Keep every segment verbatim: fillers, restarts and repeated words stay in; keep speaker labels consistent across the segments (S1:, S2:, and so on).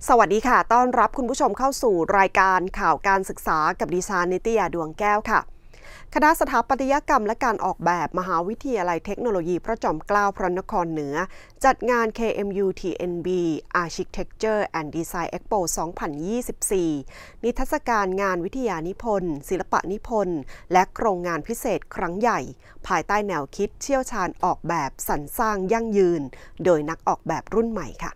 S1: สวัสดีค่ะต้อนรับคุณผู้ชมเข้าสู่รายการข่าวการศึกษากับดิฉันนิตยาดวงแก้วค่ะคณะสถาปัตยกรรมและการออกแบบมหาวิทยาลัยเทคโนโลยีพระจอมเกล้าพระนครเหนือจัดงาน เค เอ็ม ยู ที เอ็น บี Architecture and Design Expo สองพันยี่สิบสี่ นิทรรศการงานวิทยานิพนธ์ศิลปนิพนธ์และโครงงานพิเศษครั้งใหญ่ภายใต้แนวคิดเชี่ยวชาญออกแบบสรรสร้างยั่งยืนโดยนักออกแบบรุ่นใหม่ค่ะ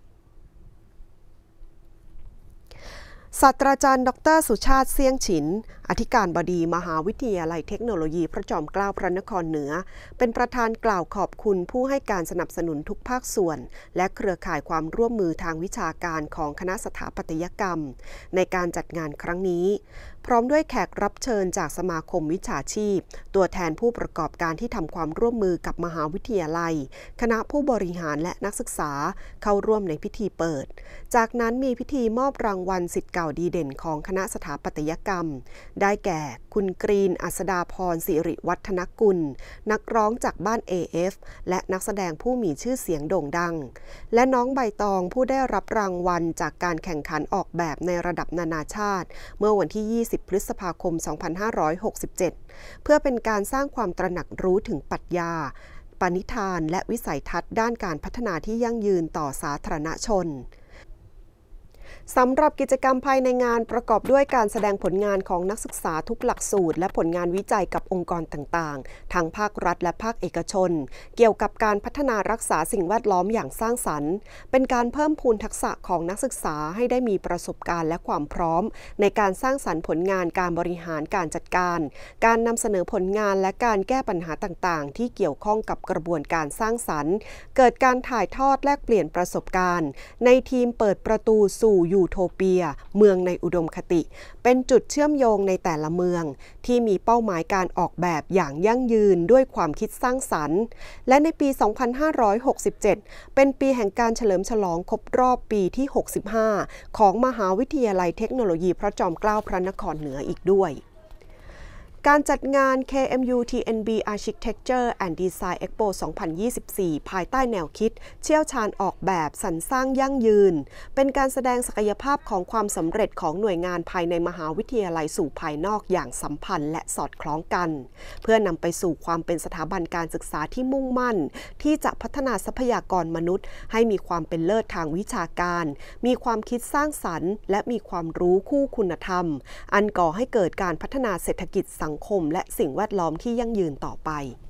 S1: ศาสตราจารย์ ดร.สุชาติ เสี่ยงฉินอธิการบดีมหาวิทยาลัยเทคโนโลยีพระจอมเกล้าพระนครเหนือเป็นประธานกล่าวขอบคุณผู้ให้การสนับสนุนทุกภาคส่วนและเครือข่ายความร่วมมือทางวิชาการของคณะสถาปัตยกรรมในการจัดงานครั้งนี้พร้อมด้วยแขกรับเชิญจากสมาคมวิชาชีพตัวแทนผู้ประกอบการที่ทำความร่วมมือกับมหาวิทยาลัยคณะผู้บริหารและนักศึกษาเข้าร่วมในพิธีเปิดจากนั้นมีพิธีมอบรางวัลศิษย์เก่าดีเด่นของคณะสถาปัตยกรรมได้แก่คุณกรีน อัสดาพร สิริวัฒนกุลนักร้องจากบ้าน เอ เอฟ และนักแสดงผู้มีชื่อเสียงโด่งดังและน้องใบตองผู้ได้รับรางวัลจากการแข่งขันออกแบบในระดับนานาชาติเมื่อวันที่ ยี่สิบ พฤษภาคม สองพันห้าร้อยหกสิบเจ็ด เพื่อเป็นการสร้างความตระหนักรู้ถึงปรัชญาปณิธานและวิสัยทัศน์ด้านการพัฒนาที่ยั่งยืนต่อสาธารณชนสำหรับกิจกรรมภายในงานประกอบด้วยการแสดงผลงานของนักศึกษาทุกหลักสูตรและผลงานวิจัยกับองค์กรต่างๆทั้งภาครัฐและภาคเอกชนเกี่ยวกับการพัฒนารักษาสิ่งแวดล้อมอย่างสร้างสรรค์เป็นการเพิ่มพูนทักษะของนักศึกษาให้ได้มีประสบการณ์และความพร้อมในการสร้างสรรค์ผลงานการบริหารการจัดการการนำเสนอผลงานและการแก้ปัญหาต่างๆที่เกี่ยวข้องกับกระบวนการสร้างสรรค์เกิดการถ่ายทอดแลกเปลี่ยนประสบการณ์ในทีมเปิดประตูสู่ยูโทเปียเมืองในอุดมคติเป็นจุดเชื่อมโยงในแต่ละเมืองที่มีเป้าหมายการออกแบบอย่างยั่งยืนด้วยความคิดสร้างสรรค์และในปี สองพันห้าร้อยหกสิบเจ็ด เป็นปีแห่งการเฉลิมฉลองครบรอบปีที่ หกสิบห้า ของมหาวิทยาลัยเทคโนโลยีพระจอมเกล้าพระนครเหนืออีกด้วยการจัดงาน เค เอ็ม ยู ที เอ็น บี Architecture and Design Expo สองพันยี่สิบสี่ ภายใต้แนวคิดเชี่ยวชาญออกแบบสรรสร้างยั่งยืนเป็นการแสดงศักยภาพของความสำเร็จของหน่วยงานภายในมหาวิทยาลัยสู่ภายนอกอย่างสัมพันธ์และสอดคล้องกันเพื่อนำไปสู่ความเป็นสถาบันการศึกษาที่มุ่งมั่นที่จะพัฒนาทรัพยากรมนุษย์ให้มีความเป็นเลิศทางวิชาการมีความคิดสร้างสรรค์และมีความรู้คู่คุณธรรมอันก่อให้เกิดการพัฒนาเศรษฐกิจสังคมและสิ่งแวดล้อมที่ยั่งยืนต่อไป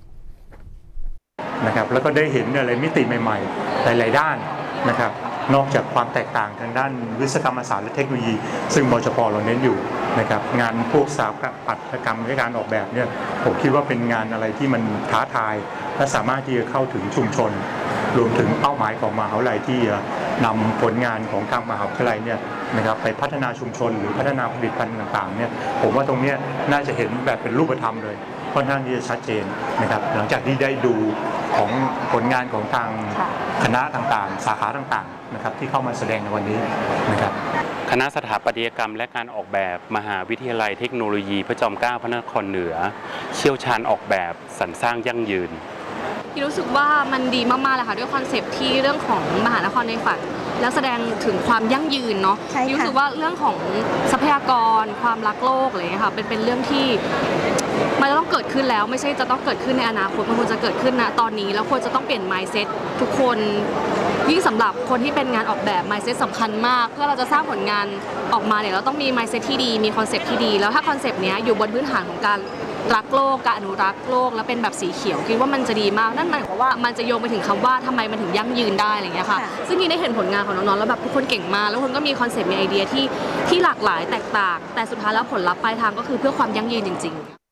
S2: นะครับแล้วก็ได้เห็นอะไรมิติใหม่ๆหลายๆด้านนะครับนอกจากความแตกต่างทางด้านวิศวกรรมศาสตร์และเทคโนโลยีซึ่งบชป.เราเน้นอยู่นะครับงานพวกสถาปัตยกรรมและการออกแบบเนี่ยผมคิดว่าเป็นงานอะไรที่มันท้าทายและสามารถที่จะเข้าถึงชุมชนรวมถึงเป้าหมายของมหาวิทยาลัยที่จะนำผลงานของทางมหาวิทยาลัยเนี่ยนะครับไปพัฒนาชุมชนหรือพัฒนาผลิตภัณฑ์ต่างๆเนี่ยผมว่าตรงนี้น่าจะเห็นแบบเป็นรูปธรรมเลยค่อนข้างที่จะชัดเจนนะครับหลังจากที่ได้ดูของผลงานของทางคณะต่างๆสาขาต่างๆนะครับที่เข้ามาแสดงในวันนี้นะครับ
S3: คณะสถาปัตยกรรมและการออกแบบมหาวิทยาลัยเทคโนโลยีพระจอมเกล้าพระนครเหนือเชี่ยวชาญออกแบบสรรสร้างยั่งยืน
S4: ที่รู้สึกว่ามันดีมากๆเลยค่ะด้วยคอนเซปต์ที่เรื่องของมหานครในฝันแล้วแสดงถึงความยั่งยืนเนาะรู้สึกว่าเรื่องของทรัพยากรความรักโลกอะไรอย่างเงี้ยค่ะเป็นเป็นเรื่องที่มันจะต้องเกิดขึ้นแล้วไม่ใช่จะต้องเกิดขึ้นในอนาคตมันควรจะเกิดขึ้นณตอนนี้แล้วควรจะต้องเปลี่ยน mindset ทุกคนยิ่งสำหรับคนที่เป็นงานออกแบบ mindset สำคัญมากเพื่อเราจะสร้างผลงานออกมาเนี่ยเราต้องมี mindset ที่ดีมีคอนเซปต์ที่ดีแล้วถ้าคอนเซปต์เนี้ยอยู่บนพื้นฐานของการรักโลกการอนุรักษ์โลกและเป็นแบบสีเขียวคิดว่ามันจะดีมากนั่นหมายความว่ามันจะโยงไปถึงคำว่าทำไมมันถึงยั่งยืนได้อะไรเงี้ยค่ะซึ่งนี่ได้เห็นผลงานของน้องๆแล้วแบบทุกคนเก่งมากแล้วคนก็มีคอนเซปต์มีไอเดียที่ที่หลากหลายแตกต่างแต่สุดท้ายแล้วผลลัพธ์ปลายทางก็คือเพื่อความยั่งยืนจริงๆ